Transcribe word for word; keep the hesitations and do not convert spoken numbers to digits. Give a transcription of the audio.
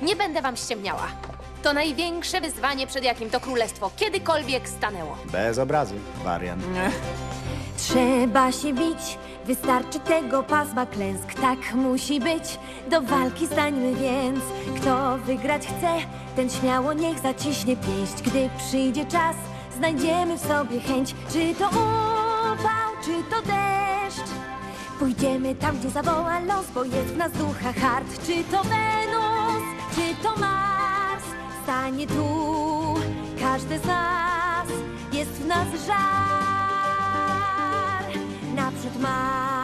Nie będę wam ściemniała. To największe wyzwanie, przed jakim to królestwo kiedykolwiek stanęło. Bez obrazu, wariant. Trzeba się bić, wystarczy tego pasma klęsk, tak musi być. Do walki stańmy więc, kto wygrać chce, ten śmiało niech zaciśnie pięść. Gdy przyjdzie czas, znajdziemy w sobie chęć. Czy to upał, czy to deszcz, pójdziemy tam, gdzie zawoła los, bo jest w nas ducha hart. Czy to Wenus, czy to Mars, stanie tu każdy z nas, jest w nas żar. Naprzód Mars.